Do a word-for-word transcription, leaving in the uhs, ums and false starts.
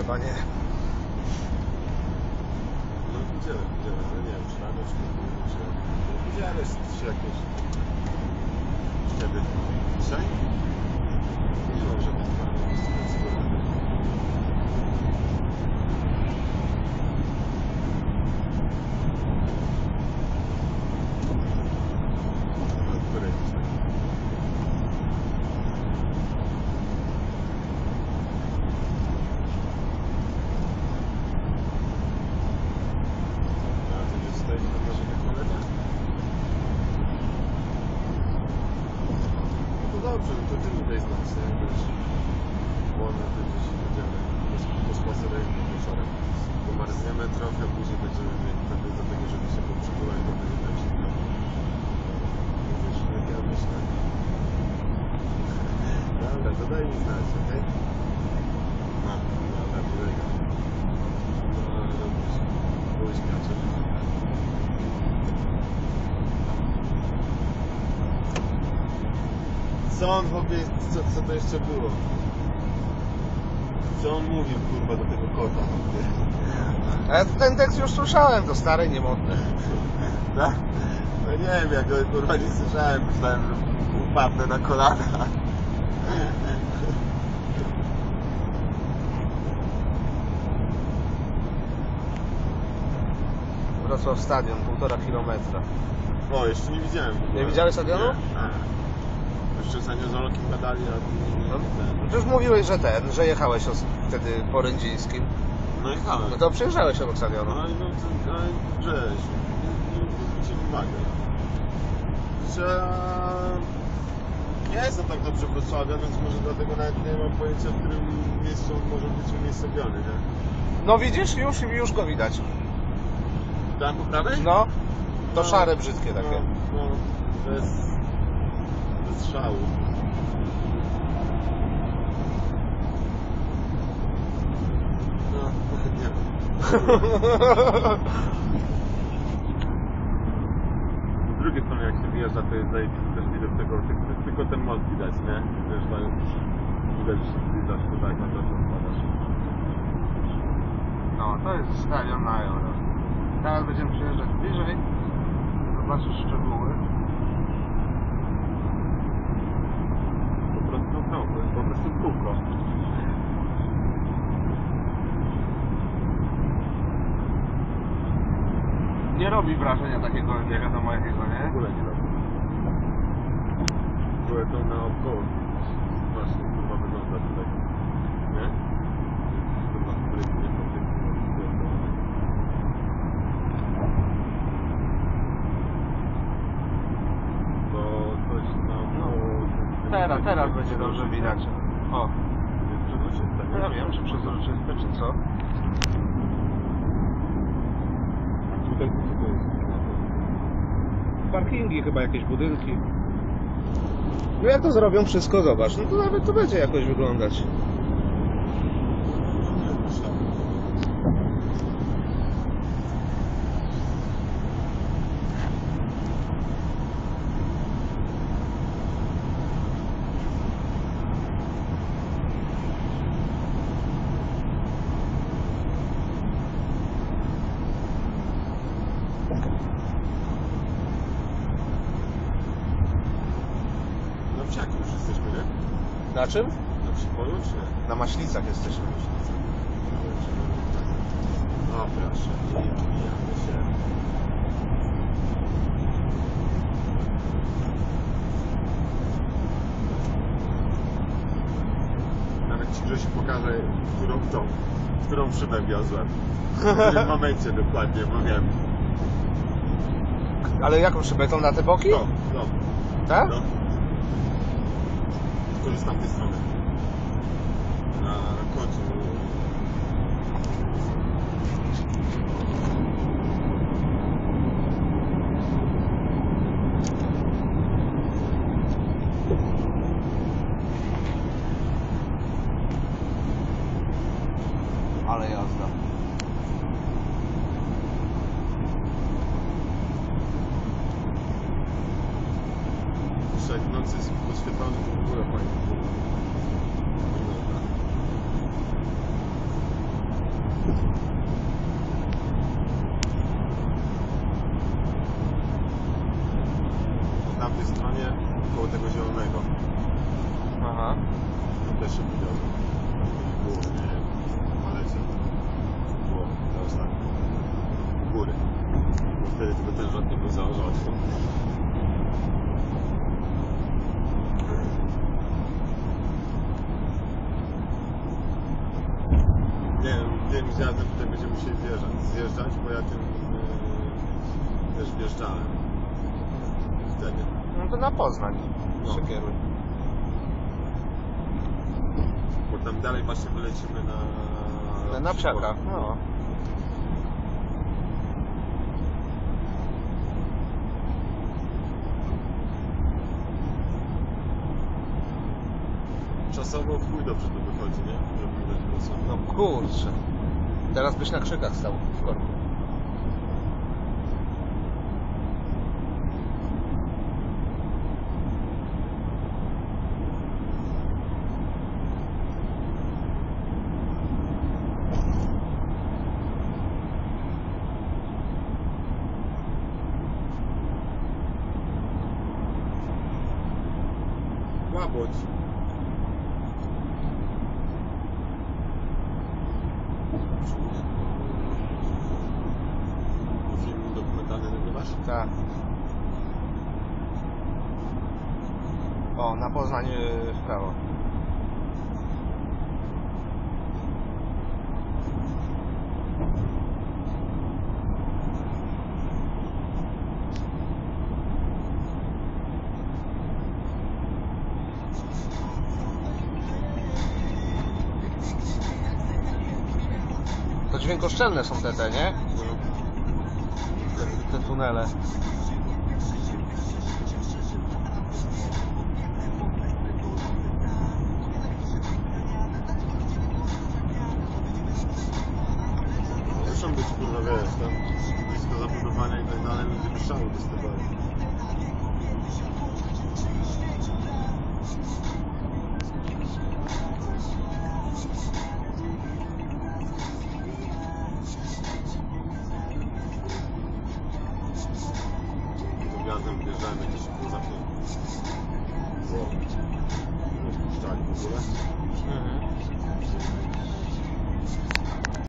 chyba nie. No widziałem, widziałem, ale nie wiem, czy rano, czy nie widziałem. Widziałem jeszcze jakieś... Wtedy. Dzisiaj? Nie mam żadnych planów, jest to bardzo. Dobrze, to ty mi daj znać, nie? Wiesz, wolno to gdzieś będziemy pospacerujemy wieczorem. Pomarzniemy trochę, później będziemy mieli wtedy do tego, żeby się poprzytulać, bo będzie tak zimno. Wiesz, jak ja myślę. Dobra, to daj mi znać, okej? No, dobra, miłego. No, robisz. Buźniacze. Co on chłopie, co, co to jeszcze było? Co on mówił, kurwa, do tego kota? Ale ten tekst już słyszałem, to stary, niemodny. Tak? No nie wiem, jak go kurwa nie słyszałem, myślałem, że upadnę na kolana. Wrocław Stadion, półtora kilometra. O, jeszcze nie widziałem. Nie widziałeś stadionu? Nie. Jeszcze z Aniozolokiem gadali, a nie, nie, No, nie, już mówiłeś, że ten, że jechałeś os- wtedy po Rędzińskim. no jechałem. No to przyjeżdżałeś obok stadionu. No, no, to, ale żeś, nie, nie zwróciłem uwagę. Że nie jestem tak dobrze Wrocławia, więc może dlatego nawet nie mam pojęcia, w którym miejscu on może być umiejscowiony, nie? No widzisz, już, już go widać. Tam po prawej? No, to No, szare, brzydkie takie. No, no bez, bez szału. No, nie wiem. Z drugiej strony jak się wjeżdża, to jest zajebisty też widok tego, tylko, tylko ten most widać, nie? Wjeżdżają, widać, widać to tak na to, co spadasz. No, to jest stadion na Euro. Teraz będziemy przyjeżdżać bliżej. Zobaczysz szczegóły. Po prostu krągły, po prostu kółko. Nie robi wrażenia takiego nie wiadomo jakiego, W nie? ogóle nie robi. Byłem to naokoło. Właśnie, kurwa, wygląda tutaj. Nie? Kurwa, sprytnie, to coś naokoło... Teraz, teraz będzie dobrze widać. O, Jest przezroczyste, nie? ja wiem, czy przezroczyste, czy co? A tutaj co to jest? Parkingi chyba, jakieś budynki. No jak to zrobią wszystko, zobacz, no to nawet to będzie jakoś wyglądać. Na wsiaku już jesteśmy, nie? Na czym? Na wsi-polu, czy nie? Na Maślicach jesteśmy. O, proszę, i mijamy się. Nawet ci Grzesiu pokaże, którą tą, którą szybę wiozłem. W tym momencie dokładnie, bo wiem. Ale jaką szybę? Tą na te boki? No, no, Tak? no. Tylko, że z tamtej strony. Na końcu. Ale jazda. Jeszcze jak w nocy jest oświetlony, to w ogóle fajnie. tamtej stronie, koło tego zielonego. Aha. Tam też się widziałem. Było, nie wiem, w palecie. Było, to ostatnie. U góry. Bo wtedy tylko ten rząd nie był założony. Nie wiem, tym zjazdem tutaj będziemy musieli zjeżdżać, zjeżdżać, bo ja tym yy, też wjeżdżałem. Wtedy. No to na Poznań No. się kieruj. Bo tam dalej właśnie wylecimy na... Na psiakach, no. Czasowo w chuj dobrze to wychodzi, nie? Żeby wydać prosto. No kurczę. Teraz byś na krzykach stał w korku. Łabądź. Film dokumentalny nagrywasz? Tak. O, na Poznań yy, w prawo. To dźwiękoszczelne są te, te, nie? No. Te, te tunele. Muszą być, kurwa, wiesz, tam blisko zabudowania i tak dalej, ludzie by szału dostawali. Gwiazdem wjeżdżałem, jak się szybko zapnął. Bo nie wpuszczali w ogóle.